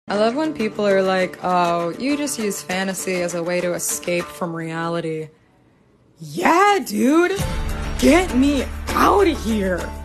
I love when people are like, oh, you just use fantasy as a way to escape from reality. Yeah, dude! Get me out of here!